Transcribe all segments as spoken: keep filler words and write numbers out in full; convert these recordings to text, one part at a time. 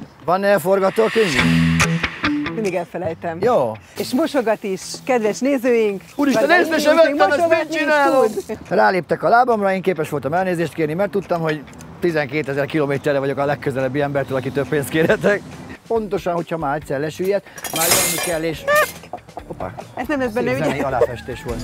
Van-e forgatókönyv? Mindig elfelejtem. Jó. És mosogat is, kedves nézőink. Úristen, észre sem vettem, ezt mit csinálom? Ráléptek a lábamra, én képes voltam elnézést kérni, mert tudtam, hogy tizenkétezer kilométerre vagyok a legközelebbi embertől, aki több pénzt kérhetek. Pontosan, hogyha már egyszer lesüllyed, már jönni kell, és... Hoppá. Ez nem lesz benne, ugye? Zenei aláfestés volt.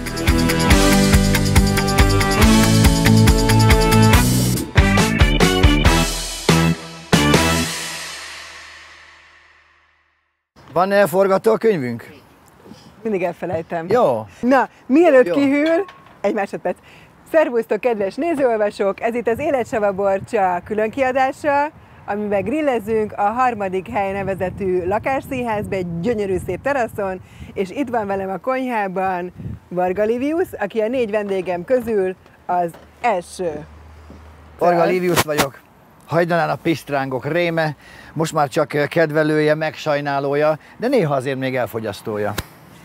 Van-e forgatókönyvünk? Mindig elfelejtem. Jó. Na, mielőtt Jó. kihűl, egy másodperc. Szervusztok, kedves nézőolvasók! Ez itt az Életsavaborcsa különkiadása, amiben grillezünk a harmadik hely nevezetű lakásszínházban, egy gyönyörű szép teraszon, és itt van velem a konyhában Varga Livius, aki a négy vendégem közül az első. Varga Livius vagyok. Hajdanán a pisztrángok réme, most már csak kedvelője, megsajnálója, de néha azért még elfogyasztója.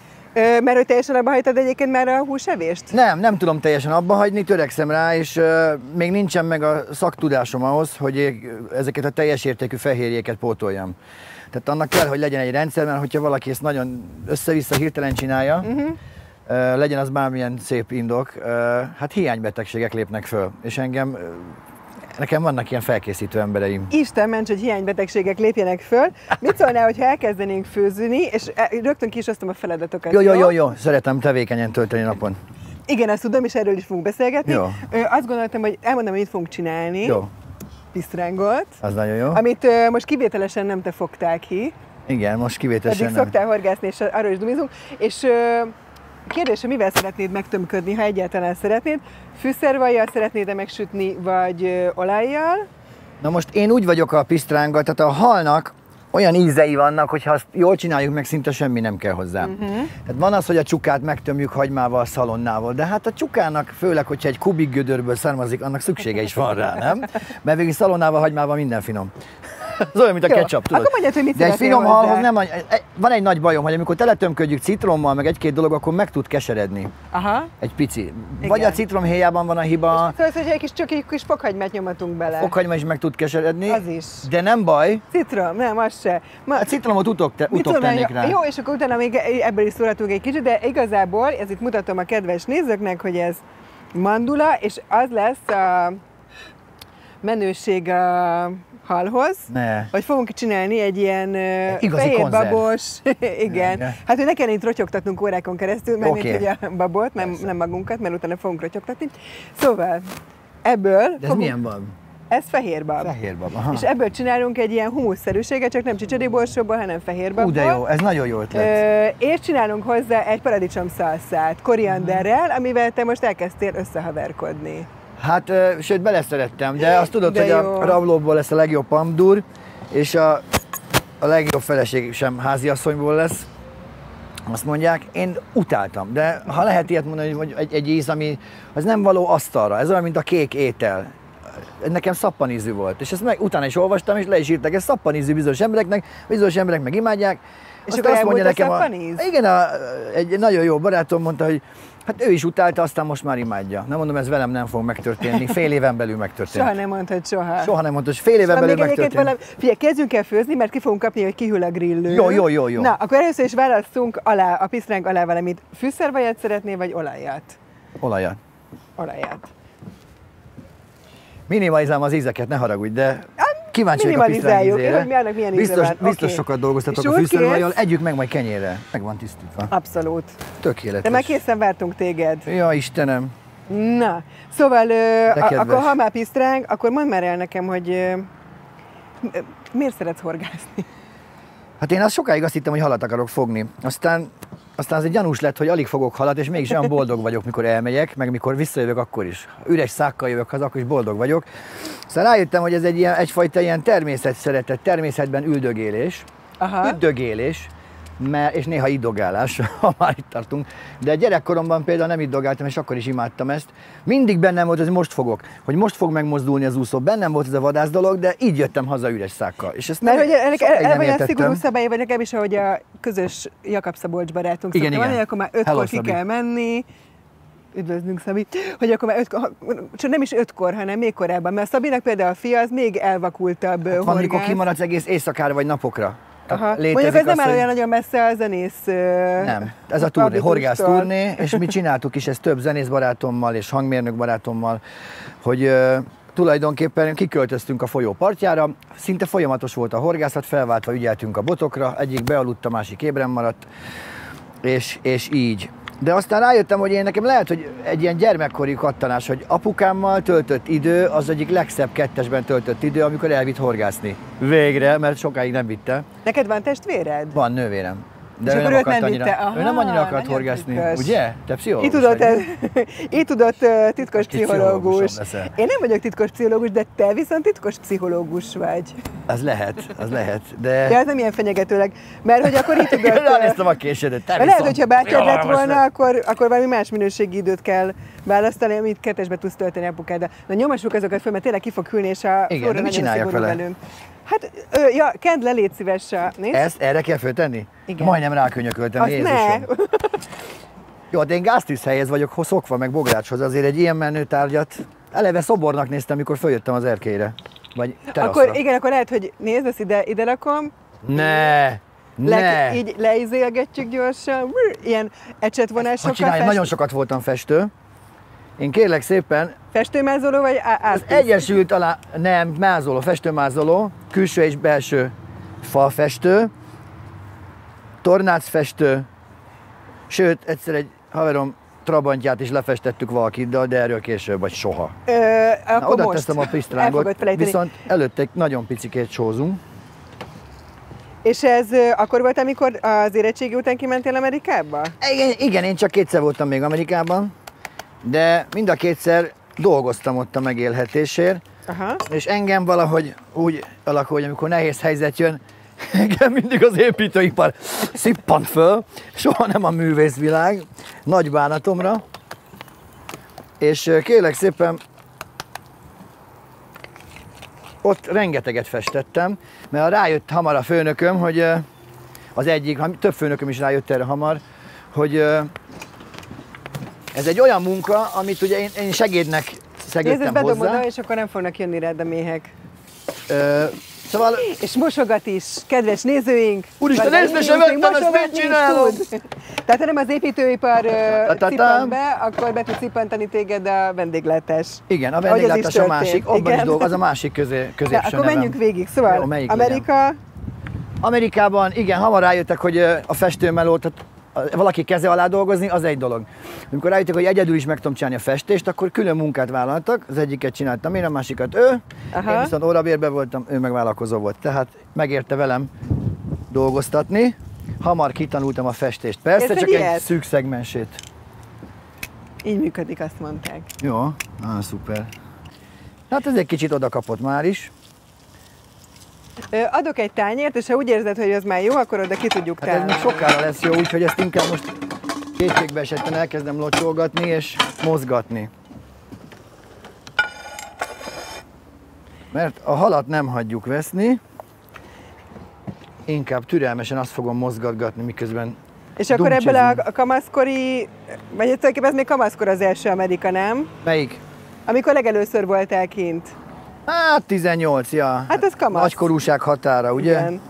Ö, mert hogy teljesen abba hagytad egyébként már a húsevést? Nem, nem tudom teljesen abba hagyni, törekszem rá, és uh, még nincsen meg a szaktudásom ahhoz, hogy én ezeket a teljes értékű fehérjéket pótoljam. Tehát annak kell, hogy legyen egy rendszer, mert hogyha valaki ezt nagyon össze-vissza hirtelen csinálja, uh-huh. uh, legyen az bármilyen szép indok, uh, hát hiánybetegségek lépnek föl, és engem... Uh, Nekem vannak ilyen felkészítő embereim. Isten ments, hogy hiánybetegségek lépjenek föl. Mit szólnál, hogyha elkezdenénk főzni, és rögtön ki is osztom a feladatokat? Jó, jó, jó, jó. Szeretem tevékenyen tölteni napon. Igen, ezt tudom, és erről is fogunk beszélgetni. Jó. Ö, azt gondoltam, hogy elmondom, hogy mit fogunk csinálni. Jó. Pisztrángot. Az nagyon jó. Amit ö, most kivételesen nem te fogtál ki. Igen, most kivételesen Eddig nem. szoktál horgászni, és arról is dumizunk. És ö, kérdés, hogy mivel szeretnéd megtömködni, ha egyáltalán szeretnéd? Fűszervajjal szeretnéd-e megsütni, vagy ö, olajjal? Na most én úgy vagyok a pisztránggal, tehát a halnak olyan ízei vannak, hogy ha azt jól csináljuk meg, szinte semmi nem kell hozzá. Uh-huh. Tehát van az, hogy a csukát megtömjük hagymával, szalonnával, de hát a csukának, főleg, hogyha egy kubik gödörből származik, annak szüksége is van rá, nem? Mert végig szalonnával, hagymával minden finom. Ez olyan, mint a ketchup, tudod? Akkor mondjad, hogy mit de egy finom hozzá. halhoz nem, van egy nagy bajom, hogy amikor teletömködjük citrommal, meg egy-két dolog, akkor meg tud keseredni. Aha. Egy pici. Igen. Vagy a citromhéjában van a hiba. Szóval, hogy egy kis, csak egy kis fokhagymát nyomatunk bele. Fokhagyma is meg tud keseredni. Az is. De nem baj. Citrom, nem, az se. Ma, A citromot utóbb, te, mit utóbb tudom, tennék rá. Jó, és akkor utána még ebből is szóratunk egy kicsit, de igazából, ez itt mutatom a kedves nézőknek, hogy ez mandula, és az lesz a menőség a halhoz, Ne. hogy fogunk csinálni egy ilyen Egy fehérbabos, igen, Ne, ne. hát hogy ne kellene itt rotyogtatnunk órákon keresztül, mert Oké. okay. Hogy a babot, nem, nem magunkat, mert utána fogunk rotyogtatni. Szóval ebből De ez fogunk, milyen van? ez fehérbab. Fehérbab, aha. És ebből csinálunk egy ilyen humuszszerűséget, csak nem csicseréborsóból, hanem fehérbabból. Ú, de jó, ez nagyon jó ötlet. Ö, és csinálunk hozzá egy paradicsom szalszát, korianderrel, amivel te most elkezdtél összehaverkodni. Hát, ö, sőt, beleszerettem, de azt tudod, De hogy jó. a rablóból lesz a legjobb pamdur, és a, a legjobb feleség sem háziasszonyból lesz. Azt mondják, én utáltam, de ha lehet ilyet mondani, hogy egy, egy íz, ami az nem való asztalra, ez olyan, mint a kék étel. Nekem szappanízű volt, és ezt meg utána is olvastam, és le is írtak, ez szappanízű bizonyos embereknek, bizonyos emberek meg imádják. És Azt akkor azt mondja elmúlt a nekem szappaníz? Igen, a, egy nagyon jó barátom mondta, hogy hát ő is utálta, aztán most már imádja. Nem mondom, ez velem nem fog megtörténni, fél éven belül megtörtént. Soha nem mondtad soha. Soha nem mondta, hogy fél éven Szóval belül még egyébként megtörtént. valami, figyelj, kezdjünk el főzni, mert ki fogunk kapni, hogy kihűl a grillő. Jó, jó, jó, jó. Na, akkor először is válasszunk alá, a pisztránk alá valamit. Fűszervajat szeretnél, vagy olajat? Olajat. Olajat. Minimalizálom az ízeket, ne haragudj, de kíváncsi vagyok a pisztráng Minimalizáljuk, ízére. hogy mi annak milyen íze Biztos, van. biztos Oké. sokat dolgoztatok És a úgy fűszervajjal, kész? együk meg majd kenyérre. Meg van tisztítva. Abszolút. Tökéletes. De már készen vártunk téged. Ja, Istenem. Na, szóval, ö, a, kedves. akkor ha már pisztránk, akkor mondd már el nekem, hogy ö, miért szeretsz horgászni? Hát én azt sokáig azt hittem, hogy halat akarok fogni. Aztán, aztán az egy gyanús lett, hogy alig fogok halat, és mégis olyan boldog vagyok, mikor elmegyek, meg mikor visszajövök, akkor is. Üres szákkal jövök haza, akkor is boldog vagyok. Aztán rájöttem, hogy ez egy ilyen, egyfajta ilyen természetszeretet, természetben üldögélés, Aha. üldögélés, mert, és néha iddogálás, ha már itt tartunk. De gyerekkoromban például nem iddogáltam, és akkor is imádtam ezt. Mindig bennem volt, hogy most fogok, hogy most fog megmozdulni az úszó. Bennem volt ez a vadász dolog, de így jöttem haza üres szákkal. És ezt Mert nem, hogy ennek sokáig el nem olyan értettem. szigorú szabály, vagy nekem is, ahogy a közös Jakab Szabolcs barátunk Igen, szokta igen. mondani, akkor már Hello, ötkor ki Szabi. kell menni, üdvözlünk Szabi, hogy akkor már ötkor, csak nem is ötkor, hanem még korábban, mert Szabinak például a fia az még elvakultabb hát van, horgász. amikor kimaradsz egész éjszakára vagy napokra. Aha. Mondjuk ez nem áll olyan nagyon messze a zenész. Nem, ez a turné, horgász turné, és mi csináltuk is ezt több zenész barátommal és hangmérnök barátommal, hogy uh, tulajdonképpen kiköltöztünk a folyó partjára, szinte folyamatos volt a horgászat, felváltva ügyeltünk a botokra, egyik bealudt, a másik ébren maradt, és, és így. De aztán rájöttem, hogy én nekem lehet, hogy egy ilyen gyermekkori kattanás, hogy apukámmal töltött idő, az egyik legszebb kettesben töltött idő, amikor elvitt horgászni. Végre, mert sokáig nem vitte. Neked van testvéred? Van nővérem. De és ő akkor nem, őt nem annyira, vitte. Aha, ő nem annyira akart horgászni, titkos. ugye? Te pszichológus Így tudod, ez, vagy. így tudod uh, titkos Most pszichológus. leszel. Én nem vagyok titkos pszichológus, de te viszont titkos pszichológus vagy. Az lehet, az lehet, de... Ja, ez nem ilyen fenyegetőleg, mert hogy akkor így tudod... Ránéztem a késedet, te lehet, hogyha bátyád lett Jaj, volna, akkor, akkor valami más minőségi időt kell választani, amit kettesbe tudsz tölteni apukáddal. Na nyomassuk azokat föl, mert tényleg ki fog hűlni, és a Igen, Flóra de mit nagyon csináljak szigorú vele? velünk. Hát, ö, ja, kedd le, légy szíves. Nézd. Ezt erre kell föltenni? Igen. Majdnem rákönyököltem, Azt Jézusom. ne! Jó, de én gáztűzhelyhez vagyok szokva, meg bográcshoz, azért egy ilyen menő tárgyat eleve szobornak néztem, amikor följött az erkélyre. Vagy teraszra. Akkor igen, akkor lehet, hogy nézd, ezt ide, ide rakom. Ne! Ne! Le, így leizélgetjük gyorsan, ilyen ecsetvonásokkal. Ha csinálj, fest... nagyon sokat voltam festő. Én kérlek szépen, Festőmázoló vagy á- az átvíz? Egyesült alá, nem, mázoló, festőmázoló, külső és belső falfestő, tornácfestő, sőt, egyszer egy haverom trabantját is lefestettük valakiddal, de erről később, vagy soha. Ö, Na, akkor oda most teszem a el pisztrángot, fogod felejteni. viszont előtte egy nagyon picikét sózunk. És ez ö, akkor volt, amikor az érettségi után kimentél Amerikába? Igen, igen, én csak kétszer voltam még Amerikában, de mind a kétszer dolgoztam ott a megélhetésért, Aha. és engem valahogy úgy alakul, hogy amikor nehéz helyzet jön, engem mindig az építőipar szippant föl, soha nem a művészvilág, nagy bánatomra. És kérlek szépen, ott rengeteget festettem, mert rájött hamar a főnököm, hogy az egyik, több főnököm is rájött erre hamar, hogy ez egy olyan munka, amit ugye én, én segédnek Nézd, ezt szegődtem bedom hozzá. oda, és akkor nem fognak jönni rád a méhek. Ö, szóval, És mosogat is, kedves nézőink! Úristen, vagy nézd, nézőink, se vettem, még ezt mosogatni mit is csinálom? tud. Tehát ha nem az építőipar ö, Ta-ta-ta. cippant be, akkor be tud cippantani téged a vendéglátás. igen, a Ahogy az is vendéglátás a történt. másik, abban Igen. is dolg, az a másik közé, Na, középső akkor nevem. menjünk végig. Szóval Jó, melyik legyen? Amerika, Amerikában igen, hamar rájöttek, hogy ö, a festőmelót, tehát a- valaki keze alá dolgozni, az egy dolog. Amikor rájöttek, hogy egyedül is meg tudom csinálni a festést, akkor külön munkát vállaltak. Az egyiket csináltam én, a másikat ő. Aha. Én viszont órabérben voltam, ő meg vállalkozó volt. Tehát megérte velem dolgoztatni. Hamar kitanultam a festést. Persze, Érzed csak ilyet? egy szűk szegmensét. így működik, azt mondták. Jó, ah, szuper. Hát ez egy kicsit oda kapott már is. Ö, Adok egy tányért, és ha úgy érzed, hogy az már jó, akkor oda ki tudjuk Hát ez tálni. még sokára lesz jó, úgyhogy ezt inkább most kétségbe esetten elkezdem locsolgatni és mozgatni. Mert a halat nem hagyjuk veszni, inkább türelmesen azt fogom mozgatgatni, miközben És akkor ebből a dumcsizunk. a kamaszkori, vagy tulajdonképpen ez még kamaszkor az első Amerika, nem? Melyik? Amikor legelőször voltál kint. Hát tizennyolc, ja. Hát ez kamasz. Nagykorúság határa, ugye? Igen.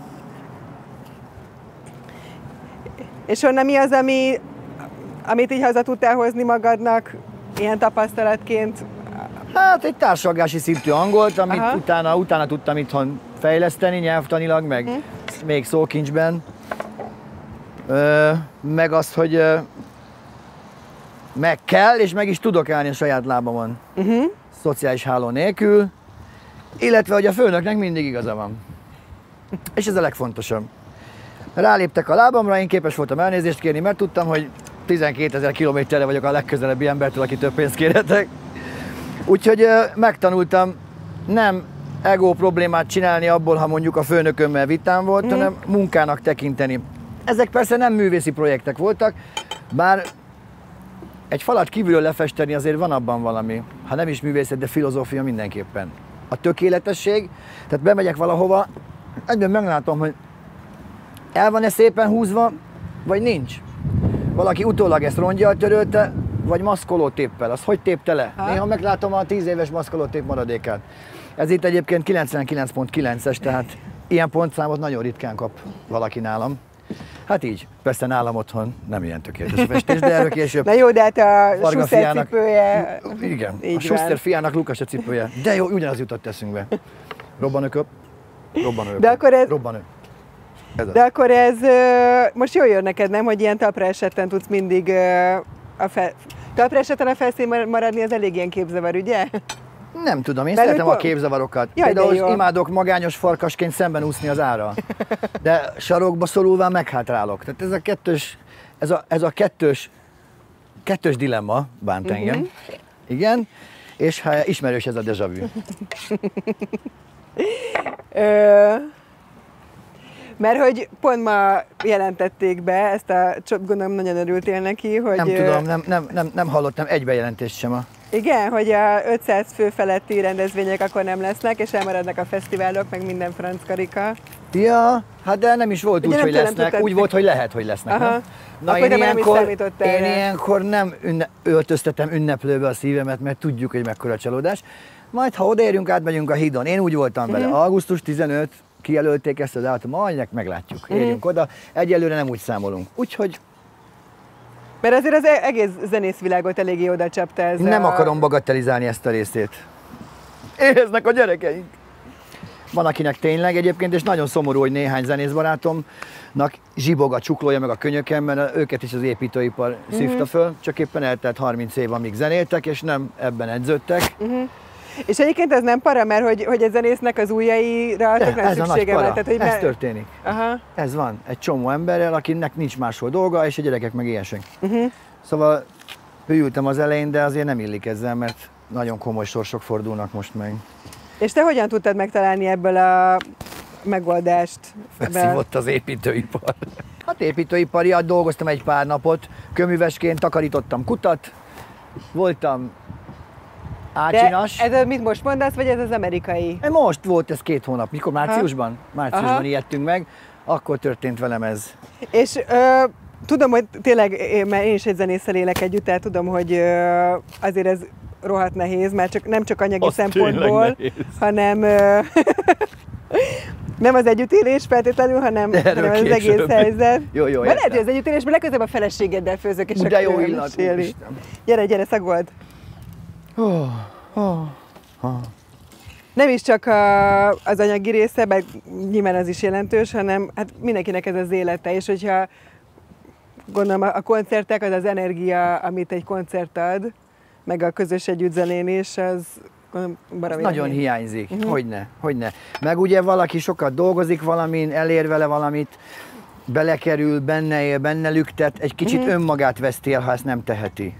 És onnan mi az, ami, amit így haza tudtál hozni magadnak, ilyen tapasztalatként? Hát egy társalgási szintű angolt, amit Aha. utána, utána tudtam itthon fejleszteni nyelvtanilag, meg Hm. még szókincsben. Ö, meg azt, hogy ö, meg kell, és meg is tudok állni a saját lábamon. Uh-huh. Szociális háló nélkül, illetve, hogy a főnöknek mindig igaza van. És ez a legfontosabb. Ráléptek a lábamra, én képes voltam elnézést kérni, mert tudtam, hogy tizenkétezer kilométerre vagyok a legközelebbi embertől, aki több pénzt kérhetek. Úgyhogy ö, megtanultam nem ego problémát csinálni abból, ha mondjuk a főnökömmel vitám volt, Mhm. hanem munkának tekinteni. Ezek persze nem művészi projektek voltak, bár egy falat kívülről lefesteni azért van abban valami, ha nem is művészet, de filozófia mindenképpen. A tökéletesség, tehát bemegyek valahova, egyben meglátom, hogy el van-e szépen húzva, vagy nincs. Valaki utólag ezt rongyal törölte, vagy maszkolótéppel. Az hogy tépte le? Ha? Néha meglátom a tíz éves maszkolótép maradékát. Ez itt egyébként kilencvenkilenc pont kilences, tehát ilyen pontszámot nagyon ritkán kap valaki nálam. Hát így, persze nálam otthon nem ilyen tökéletes a festés, de erről később. Na jó, de hát a Varga Schuster fiának- cipője... Igen, Így a Schuster van. fiának Lukas a cipője. De jó, ugyanaz jutott eszünkbe. Robbanököp, robbanököp, De akkor ez- robbanő. Ez az. De akkor ez ö, most jól jön neked, nem, hogy ilyen talpra esetten tudsz mindig ö, a fel... Talpra esetten a felszín maradni, az elég ilyen képzavar, ugye? Nem tudom, én Mert szeretem ők- a képzavarokat. Jaj, de Például jó. imádok magányos farkasként szemben úszni az ára. De sarokba szorulva meghátrálok. Tehát ez a kettős, ez a, ez a kettős, kettős dilemma bánt Mhm. engem. Igen, és ha ismerős ez a déjà vu. Ö, mert hogy pont ma jelentették be ezt a, csak gondolom nagyon örültél neki, hogy... Nem ö, tudom, nem, nem, nem, nem hallottam egy bejelentést sem. A... Igen, hogy a ötszáz fő feletti rendezvények akkor nem lesznek, és elmaradnak a fesztiválok, meg minden franc karika. Ja, hát de nem is volt Ugye úgy, nem hogy te nem lesznek, tudtad. úgy volt, hogy lehet, hogy lesznek. Aha. Nem? Na Akkor én te már nem is ilyenkor, számítottál én rá. ilyenkor nem ünne, öltöztetem ünneplőbe a szívemet, mert tudjuk, hogy mekkora csalódás. Majd ha odaérünk, átmegyünk a hídon. Én úgy voltam vele, Mhm. augusztus tizenötödike kijelölték ezt a dátumot, majd meglátjuk, Mhm. érjünk oda. Egyelőre nem úgy számolunk. Úgyhogy Mert azért az e- egész zenészvilágot eléggé oda csapta ez nem a... akarom bagatelizálni ezt a részét. Éheznek a gyerekeink. Van akinek tényleg egyébként, és nagyon szomorú, hogy néhány zenészbarátomnak zsibog a csuklója meg a könyöken, mert őket is az építőipar Mhm. szívta föl, csak éppen eltelt harminc év, amíg zenéltek, és nem ebben edződtek. És egyébként ez nem para, mert hogy, hogy a zenésznek az ujjaira De tök nagy ez a nagy szüksége van. para, Tehát, hogy ez me- történik. Aha. Ez van, egy csomó emberrel, akinek nincs máshol dolga, és a gyerekek meg ilyesek. Uh-huh. Szóval hűltem az elején, de azért nem illik ezzel, mert nagyon komoly sorsok fordulnak most meg. És te hogyan tudtad megtalálni ebből a megoldást? Felszívott az építőipar. Hát építőipariat dolgoztam egy pár napot, köművesként takarítottam kutat, voltam De ácsinas. ez mit most mondasz, vagy ez az amerikai? Most volt ez két hónap, mikor? Márciusban? Márciusban Aha. ijedtünk meg, akkor történt velem ez. És ö, tudom, hogy tényleg, én- mert én is egy zenésszel élek együtt, tehát tudom, hogy ö, azért ez rohadt nehéz, mert csak, nem csak anyagi Az szempontból, tényleg nehéz. hanem ö, nem az együttélés feltétlenül, hanem, De erről hanem az később. egész helyzet. Jó, jó, Mert lehet, értem. hogy az együttélésben legközelebb a feleségeddel főzök, és Ú, akkor de jó ő illat, meséli. úristen. Gyere, gyere, szagold! Oh, oh, oh. Nem is csak a, az anyagi része, meg nyilván az is jelentős, hanem hát mindenkinek ez az élete, és hogyha gondolom a koncertek, az az energia, amit egy koncert ad, meg a közös együttzenélés, az gondolom baromi Nagyon nehéz. hiányzik, Mhm. uh-huh. hogyne, hogyne. Meg ugye valaki sokat dolgozik valamin, elér vele valamit, belekerül, benne él, benne lüktet, egy kicsit Mhm. uh-huh. önmagát veszti el, ha ezt nem teheti.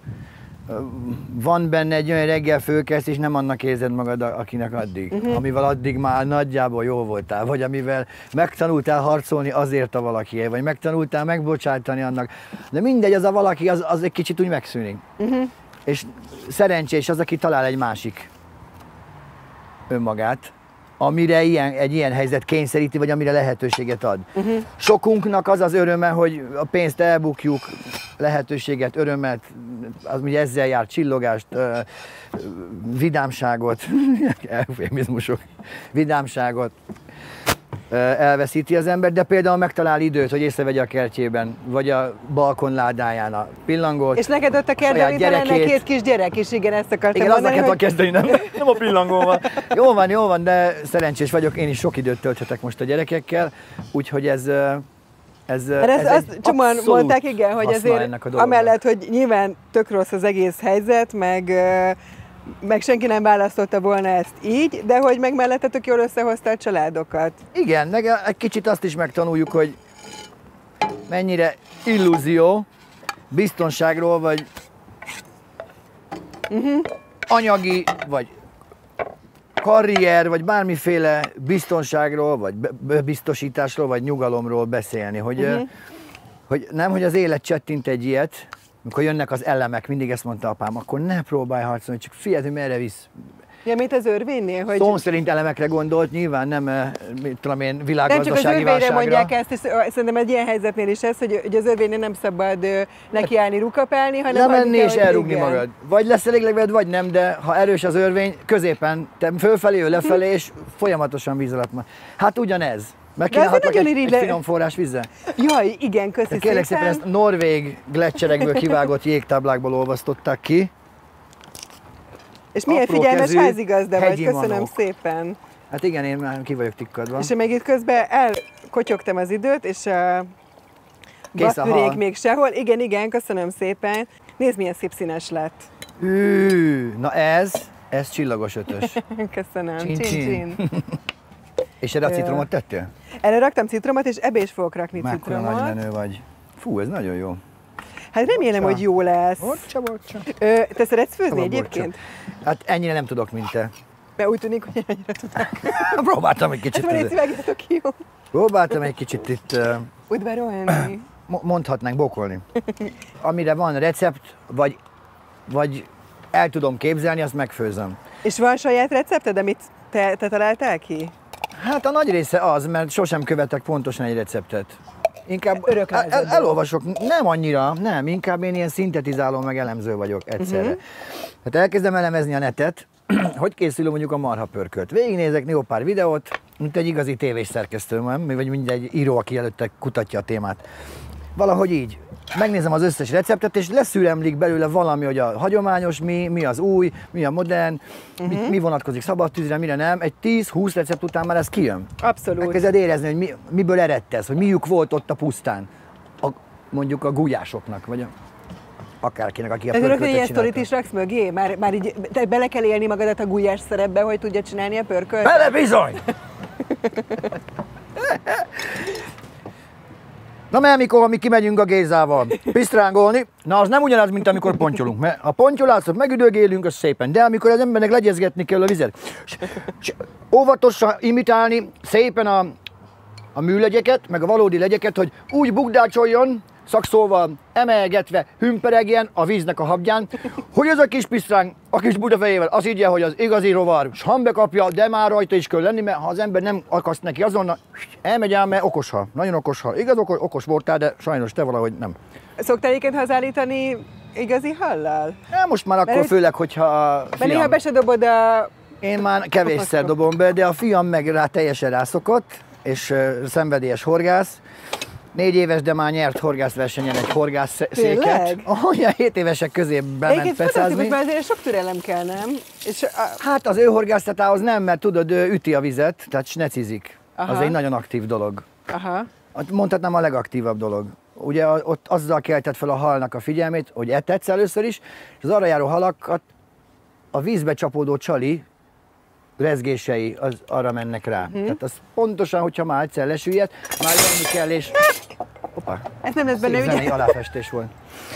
Van benne egy olyan reggel fölkelsz, és nem annak érzed magad, akinek addig. Mhm. Uh-huh. Amivel addig már nagyjából jó voltál, vagy amivel megtanultál harcolni azért a valakiért, vagy megtanultál megbocsátani annak. De mindegy, az a valaki, az, az egy kicsit úgy megszűnik. Uh-huh. És szerencsés az, aki talál egy másik önmagát, amire ilyen, egy ilyen helyzet kényszeríti, vagy amire lehetőséget ad. Uh-huh. Sokunknak az az öröme, hogy a pénzt elbukjuk, lehetőséget, örömet, az ugye ezzel jár, csillogást, ö, ö, vidámságot, eufémizmusok, vidámságot ö, elveszíti az ember, de például megtalál időt, hogy észrevegye a kertjében, vagy a balkonládáján a pillangót. És neked ott a kertben saját itt van ennek gyerekét. két kis gyerek is, igen, ezt akartam Igen, azzal mondani, kellett hogy... kezdeni, nem, nem a pillangóval. Jó van, jó van, de szerencsés vagyok, én is sok időt tölthetek most a gyerekekkel, úgyhogy ez, ez, Mert ez, ez azt egy csomóan abszolút mondták, igen, hogy haszna azért ennek a dolognak. amellett, hogy nyilván tök rossz az egész helyzet, meg, ö, meg senki nem választotta volna ezt így, de hogy meg mellette tök jól összehozta a családokat. Igen, meg egy kicsit azt is megtanuljuk, hogy mennyire illúzió, biztonságról, vagy uh-huh. anyagi, vagy karrier, vagy bármiféle biztonságról, vagy biztosításról, vagy nyugalomról beszélni. Hogy, uh-huh. hogy nem, hogy az élet csettint egy ilyet, amikor jönnek az elemek, mindig ezt mondta apám, akkor ne próbálj harcolni, csak figyeld, hogy merre visz. Ja, mint az örvénynél? Hogy... Szó szerint elemekre gondolt, nyilván nem, mit tudom én, Nem csak az világgazdasági örvényre válságra. mondják ezt, és szerintem egy ilyen helyzetnél is ez, hogy, hogy az örvénynél nem szabad ö, nekiállni, rukapálni, hanem Lemenni kell, és hogy elrúgni igen. magad. Vagy lesz elég legveled, vagy nem, de ha erős az örvény, középen, te fölfelé, ő lefelé, és folyamatosan víz alatt van. Hát ugyanez. Meg De azért kínálhatlak nagyon egy, irigy egy le- finom forrás vízzel. Jaj, igen, köszi Kérlek szépen. szépen, ezt norvég gletcserekből kivágott jégtáblákból olvasztották ki. És milyen apró figyelmes kezű, házigazda vagy, hegyi köszönöm manók. szépen. Hát igen, én már ki vagyok tikkadva. És én még itt közben elkotyogtam az időt, és a Kész a babpürék hal. még sehol. Igen, igen, köszönöm szépen. Nézd, milyen szép színes lett. Hű, na ez, ez csillagos ötös. Köszönöm. Csin, Csin, csin. csin. És erre a Ö, citromot tettél? Erre raktam citromot, és ebbe is fogok rakni Mekkora nagy citromot. menő vagy. Fú, ez nagyon jó. Hát remélem, Bocsa. hogy jó lesz. Bocsa, bocsa. Ö, te szeretsz főzni Szabad egyébként? bocsa. Hát ennyire nem tudok, mint te. Mert úgy tűnik, hogy annyira tudok. Próbáltam egy kicsit. Hát van egy ezzel- szívegítok ki, jó. Próbáltam egy kicsit itt, uh, Udvarolni. mo- mondhatnánk bokolni. Amire van recept, vagy, vagy el tudom képzelni, azt megfőzöm. És van saját recepted, amit te, te találtál ki? Hát a nagy része az, mert sosem követek pontosan egy receptet. Inkább Örök el, el, lázadó. elolvasok, nem annyira, nem, inkább én ilyen szintetizáló, meg elemző vagyok egyszerre. Mhm. Uh-huh. Hát elkezdem elemezni a netet, hogy készül mondjuk a marhapörkölt. Végignézek néha pár videót, mint egy igazi tévés szerkesztő, nem? Vagy mindegy író, aki előtte kutatja a témát. Valahogy így. Megnézem az összes receptet, és leszűremlik belőle valami, hogy a hagyományos mi, mi az új, mi a modern, uh-huh. mi, mi vonatkozik szabadtűzre, mire nem. Egy tíz-húsz recept után már ez kijön. Abszolút. Elkezded érezni, hogy mi, miből eredt ez, hogy miük volt ott a pusztán. A, mondjuk a gulyásoknak, vagy a, akárkinek, aki a Ez rögtön pörköltet ilyen csinálta. sztorit is raksz mögé? Már, már így te bele kell élni magadat a gulyás szerepbe, hogy tudja csinálni a pörkölt? Bele bizony! Na mert mikor mi kimegyünk a Gézával pisztrángolni, na az nem ugyanaz, mint amikor pontyolunk, mert a pontyolásot megüdögélünk, az szépen, de amikor az embernek legyezgetni kell a vizet, s, s, óvatosan imitálni szépen a, a műlegyeket, meg a valódi legyeket, hogy úgy bukdácsoljon, szakszóval emelgetve, hümperegjen a víznek a habján, hogy ez a kis pisztráng a kis budafejével azt higgye, hogy az igazi rovar, s hambe kapja, de már rajta is kell lenni, mert ha az ember nem akaszt neki azonnal, elmegy ám, mert okos hal, nagyon okos hal. Igaz, okos, okos voltál, de sajnos te valahogy nem. Szoktál egyébként hazállítani igazi hallal? Hát most már akkor Mert- főleg, hogyha a Mert néha fiam, be se dobod a... én már kevésszer dobom be, de a fiam meg rá teljesen rászokott, és uh, szenvedélyes horgász. Négy éves, de már nyert horgászversenyen egy horgászszéket. Tényleg? Olyan hét évesek közé bement Egyébként fantasztikus, pecázni. mert azért sok türelem kell, nem? És a... Hát az ő horgászatához nem, mert tudod, ő üti a vizet, tehát snecizik. Aha. Az egy nagyon aktív dolog. Aha. Mondhatnám a legaktívabb dolog. Ugye a- ott azzal keltett fel a halnak a figyelmét, hogy etetsz először is, és az arra járó halakat a vízbe csapódó csali rezgései az arra mennek rá. Mhm. Tehát az pontosan, hogyha már egyszer lesüllyed, már lenni kell, és... Hoppá, Ez nem lesz szép benne, zenei ugye? aláfestés volt.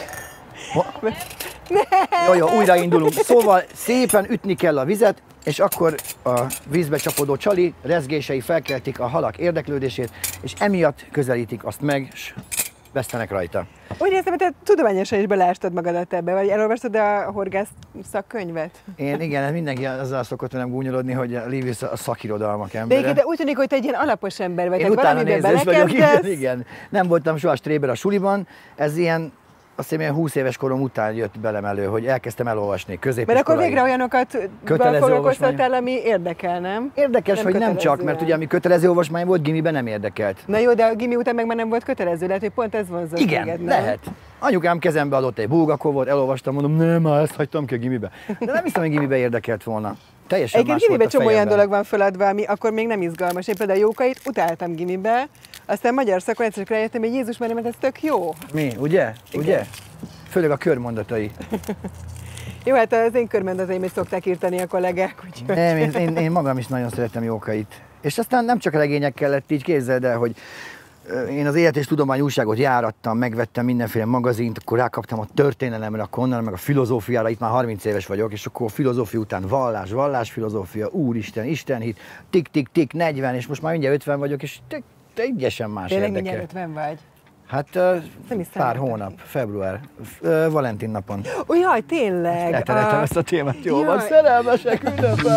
Ho- Jó, jó, újraindulunk. Szóval szépen ütni kell a vizet, és akkor a vízbe csapódó csali rezgései felkeltik a halak érdeklődését, és emiatt közelítik azt meg, és vesztenek rajta. Úgy érzem, hogy te tudományosan is beleástad magadat ebbe, vagy elolvastad a horgász szakkönyvet? Én igen, mindenki azzal szokott velem gúnyolódni, hogy a Lévis a szakirodalmak embere. De, igen, de úgy tűnik, hogy te egy ilyen alapos ember vagy. Én tehát utána valamiben nézős vagyok, igen, belekezdesz. igen. Nem voltam soha stréber a suliban, ez ilyen, azt hiszem, ilyen húsz éves korom után jött belem elő, hogy elkezdtem elolvasni középiskolai. Mert akkor végre olyanokat Kötelező foglalkoztattál, ami érdekel, nem? Érdekes, Nem hogy nem csak, kötelezően. mert ugye ami kötelező olvasmány volt, gimiben nem érdekelt. Na jó, de a gimi után meg már nem volt kötelező, lehet, hogy pont ez vonzott Igen, téged, nem? lehet. Anyukám kezembe adott egy bulgakóvot, elolvastam, mondom, nem, már ezt hagytam ki a gimibe. De nem hiszem, hogy gimibe érdekelt volna. Teljesen Egyébként más volt gimibe a csomó olyan fejemben. dolog van feladva, ami akkor még nem izgalmas. Én például a jókait utáltam gimibe, aztán magyar szakon egyszer csak rájöttem, hogy Jézus Mária, mert ez tök jó. Mi, ugye? Igen. Ugye? Főleg a körmondatai. Jó, hát az én körmondataim szokták írtani a kollégák, úgyhogy... Nem, én, én, én magam is nagyon szeretem Jókait. És aztán nem csak regények kellett, így képzeld el, hogy ö, én az Élet és Tudomány újságot járattam, megvettem mindenféle magazint, akkor rákaptam a történelemre, akkor onnan meg a filozófiára, itt már harminc éves vagyok, és akkor a filozófia után vallás, vallásfilozófia, úristen, istenhit, tik-tik-tik, negyven, és most már mindjárt ötven vagyok, és te, teljesen más Tényleg érdekel. mindjárt ötven vagy. Hát uh, pár hónap, február, uh, Valentin napon. Ó, jaj, tényleg! Eltereltem a... ezt a témát, jó van, szerelmesek ünnepel!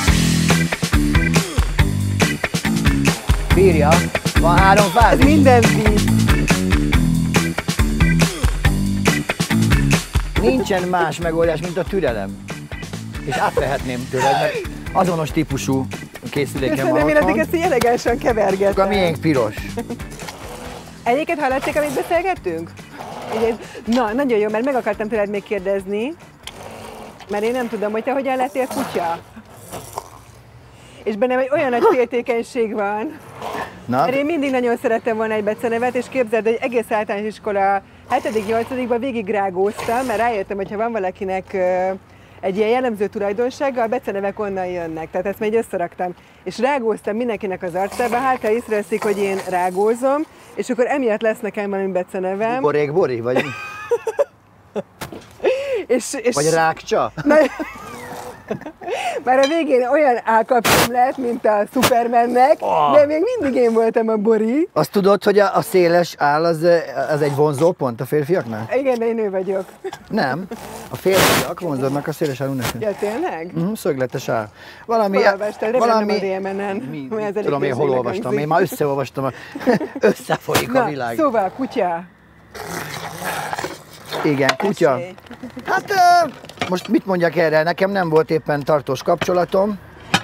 Bírja, van három fázis. Minden víz. Nincsen más megoldás, mint a türelem. És átvehetném tőled, mert azonos típusú készülékem van otthon. Köszönöm, én addig ezt így elegánsan kevergetem. A miénk piros. Egyiket hallatszik, amit beszélgettünk? Ugye, na, nagyon jó, mert meg akartam tőled még kérdezni, mert én nem tudom, hogy te hogyan lettél kutya. És bennem egy olyan nagy féltékenység van, na? Mert én mindig nagyon szerettem volna egy becenevet, és képzeld, hogy egész általános iskola hetedik-nyolcadikban végig rágóztam, mert rájöttem, hogy ha van valakinek egy ilyen jellemző tulajdonsága, a becenevek onnan jönnek, tehát ezt még összeraktam. És rágóztam mindenkinek az arcába, hát ha észreveszik, hogy én rágózom, és akkor emiatt lesz nekem valami becenevem. Borék Bori, vagy... és, és... Vagy Rákcsa? Na, már a végén olyan állkapcsom lett, mint a Supermannek, oh. De még mindig én voltam a Bori. Azt tudod, hogy a, a széles áll az, az egy vonzó pont a férfiaknál? Igen, de én nő vagyok. Nem. A férfiak vonzódnak a széles állú nekünk. Ja, tényleg? Mm, szögletes áll. Valami... Hol olvastad? Valami... a dé em en-en. Mi, tudom én, hol olvastam. Én már összeolvastam. Összefolyik Na, a világ. Szóval, kutya. Igen, kutya. Esély. Hát uh, most mit mondjak erre? Nekem nem volt éppen tartós kapcsolatom.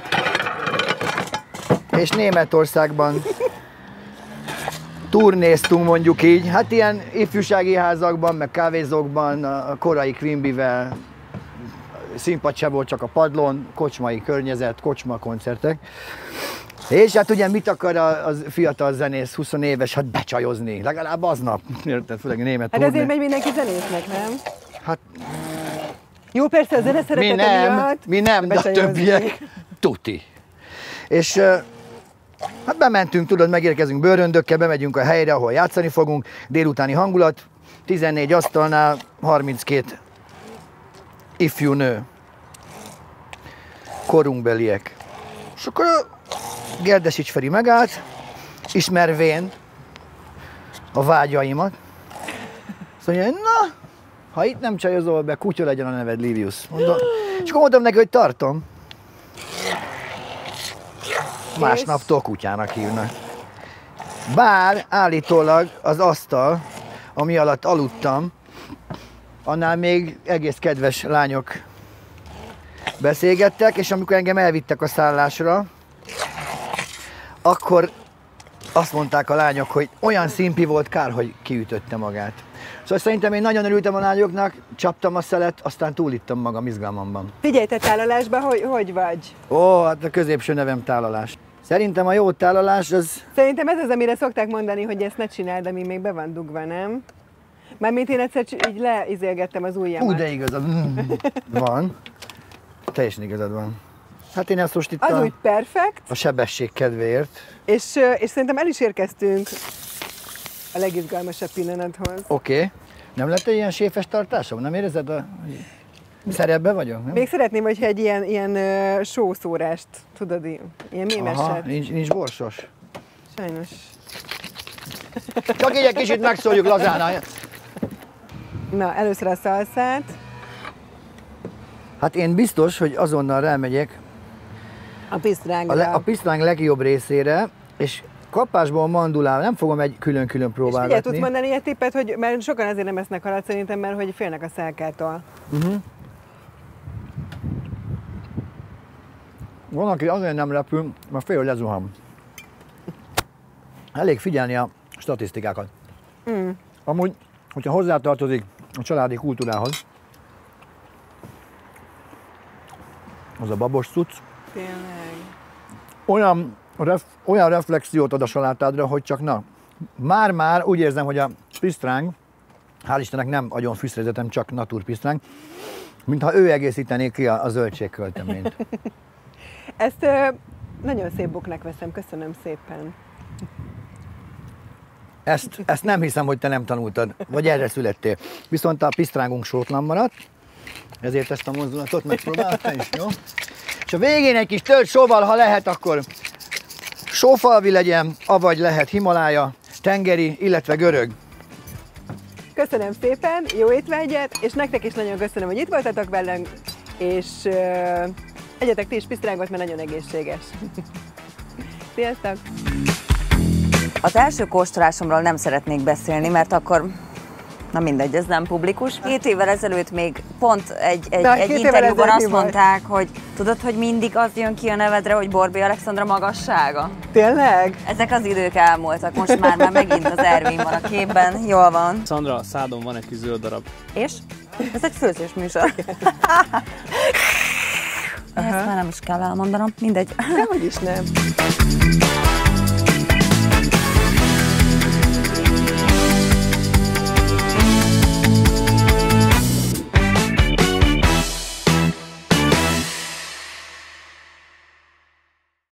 És Németországban turnéztunk, mondjuk így. Hát ilyen ifjúsági házakban, meg kávézókban, a korai Quimbyvel. Színpad se volt, csak a padlón, kocsmai környezet, kocsma koncertek. És hát ugye mit akar a, a fiatal zenész, húsz éves, hát becsajozni, legalább aznap, érted, főleg német Hát turné. ezért megy mindenki zenésznek, nem? Hát... Jó, persze a zene szeretete mi nem, miatt, mi nem, de a többiek tuti. És hát bementünk, tudod, megérkezünk bőröndökkel, bemegyünk a helyre, ahol játszani fogunk, délutáni hangulat, tizennégy asztalnál, harminckét ifjú nő, korunkbeliek. És akkor Gerdesics Feri megállt, ismervén a vágyaimat. Azt mondja, na, ha itt nem csajozol be, kutya legyen a neved, Livius. Mondom. És akkor mondom neki, hogy tartom. Másnaptól kutyának hívnak. Bár állítólag az asztal, ami alatt aludtam, annál még egész kedves lányok beszélgettek, és amikor engem elvittek a szállásra, akkor azt mondták a lányok, hogy olyan szimpi volt, kár, hogy kiütötte magát. Szóval szerintem én nagyon örültem a lányoknak, csaptam a szelet, aztán túlittam magam izgalmamban. Figyelj, te tálalásban hogy, hogy vagy? Ó, hát a középső nevem tálalás. Szerintem a jó tálalás az... Szerintem ez az, amire szokták mondani, hogy ezt ne csináld, ami még be van dugva, nem? Mármint én egyszer így leizélgettem az ujjamat. Úgy, de igazad van. Teljesen igazad van. Hát én ezt most itt az a, úgy perfekt. a sebesség kedvéért. És, és szerintem el is érkeztünk a legizgalmasabb pillanathoz. Oké. Okay. Nem lett egy ilyen séfes tartásom? Nem érzed, a... szerepben vagyok? Nem? Még szeretném, hogyha egy ilyen, ilyen uh, sószórást, tudod, ilyen mémeset. Aha, nincs, nincs borsos. Sajnos. Csak így egy kicsit megszóljuk lazán. Na, először a szalszát. Hát én biztos, hogy azonnal rámegyek a pisztrángra. A, le, a pisztráng legjobb részére, és kapásból mandulával nem fogom egy külön-külön próbálgatni. És figyelj, tudsz mondani egy tippet, hogy mert sokan azért nem esznek halat szerintem, mert hogy félnek a szálkától. Uh-huh. Van, aki azért nem repül, mert fél, hogy lezuham. Elég figyelni a statisztikákat. Mm. Amúgy, hogyha hozzátartozik a családi kultúrához, az a babos cucc. Tényleg. Olyan, ref, olyan reflexiót ad a salátádra, hogy csak na, már-már úgy érzem, hogy a pisztráng, hál' Istennek nem agyon fűszerezetem, csak naturpisztráng, mintha ő egészítené ki a, a zöldségkölteményt. Ezt ö, nagyon szép buknak veszem, köszönöm szépen. Ezt, ezt nem hiszem, hogy te nem tanultad, vagy erre születtél. Viszont a pisztrángunk sótlan maradt, ezért ezt a mozdulatot megpróbáltam is, jó? És a végén egy kis tört sóval, ha lehet, akkor sófalvi legyen, avagy lehet Himalája, tengeri, illetve görög. köszönöm szépen, jó étvágyat, és nektek is nagyon köszönöm, hogy itt voltatok velünk, és uh, egyetek ti is pisztrángot, mert nagyon egészséges. Sziasztok! Az első kóstolásomról nem szeretnék beszélni, mert akkor, na mindegy, ez nem publikus. Két évvel ezelőtt még pont egy, egy, egy interjúban azt mondták, hogy tudod, hogy mindig az jön ki a nevedre, hogy Borbély Alexandra magassága? Tényleg? Ezek az idők elmúltak, most már, már megint az Ervin van a képben, jól van. Szandra, a szádon van egy kis zöld darab. És? Ez egy főzés műsor. Ezt már nem is kell elmondanom, mindegy. Dehogy is nem.